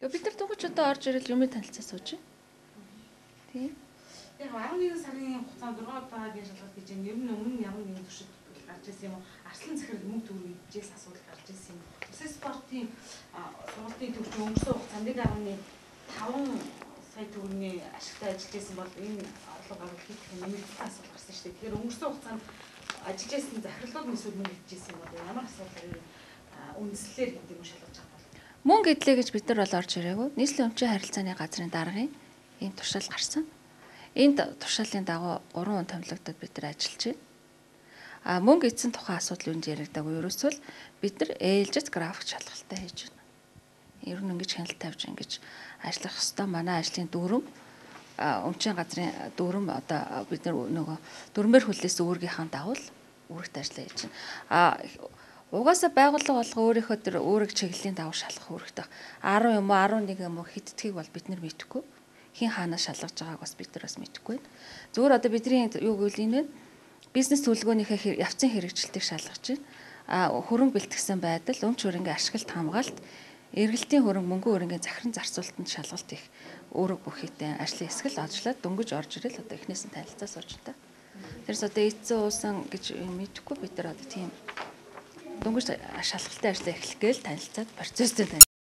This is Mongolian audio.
Бид нар дугуйч одоо орж ирэл юмны танилцаа сууж байна. Тийм. Яг 11 сарын хугацаанд 6 удаагийн шалгалт гэж юм. Ер нь өмнө ямар нэгэн туршид гарч ирсэн юм уу? Арслан захирал мөнгө төгрөг идчихээс асуудал гарч ирсэн юм. Улсын спортын сургалтын төвч өнгөрсөн хугацаанд 1.5 сая төгрөгийн ашигтай ажиллаж байсан бол энэ орлого оруулалт нэмэгдсэн асуудал гарсан шүү дээ. Тэгэхээр өнгөрсөн хугацаанд ажиллаж байсан захирлууд эсвэл мөнгө идчихсэн юм бол ямар асуудал үндэслэлээр гэдэг юм шалгаж байгаа бол мөнгө идлээ гэж бид нар бол орж ирээгүй. Нийслэлийн өмчийн харилцааны газрын даргын ийм туршил гарсан. Энд туршилтын дагуу 3 хүн томилогдод бид нар ажиллаж байна. Мөнгө эзэн тухайн асуудал үнд яригдаагүй. Ерөөсөө л бид нар ээлжит график шалгалтаа хийж байна. Ер нь ингэж хяналт тавьж ингэж ажиллах хэвээр манай ажлын дүрм өмчийн газрын дүрм одоо бид нар нөгөө дүрмээр хүлээс үүргийнхаа дагуу үүрэгт ажиллаа хийж байна. Угаасаа байгууллага болго өөрийнхөө тэр үүрэг чиглэлийн дагуу шалгах үүрэгтэй. 10 юм уу 11 юм уу хэддгийг бол бид нар мэдэхгүй. Хин хаанаас шалгаж байгааг бас бид нар бас мэдэхгүй байна. Зүгээр одоо бидний юу гэвэл энэ байна. Бизнес төлөвлөгөөнийхөө явцын хэрэгжилтийг шалгаж байна. Хөрөнгө бэлтгэсэн байдал, өмч хөрөнгөний ашиглалт хамгаалалт, эргэлтийн хөрөнгө мөнгөн хөрөнгөний захиран зарцуулалтанд шалгалт их үүрэг бүхийдээ ажлын хэсгэл одлоод дөнгөж орж ирэл одоо эхнээс нь танилцаа сууж та. Тэрс одоо эцсийн уусан гэж мэдэхгүй бид нар одоо тийм дөнгөж шалгалтын ажлаа эхлэх гээл танилцаад процесстэй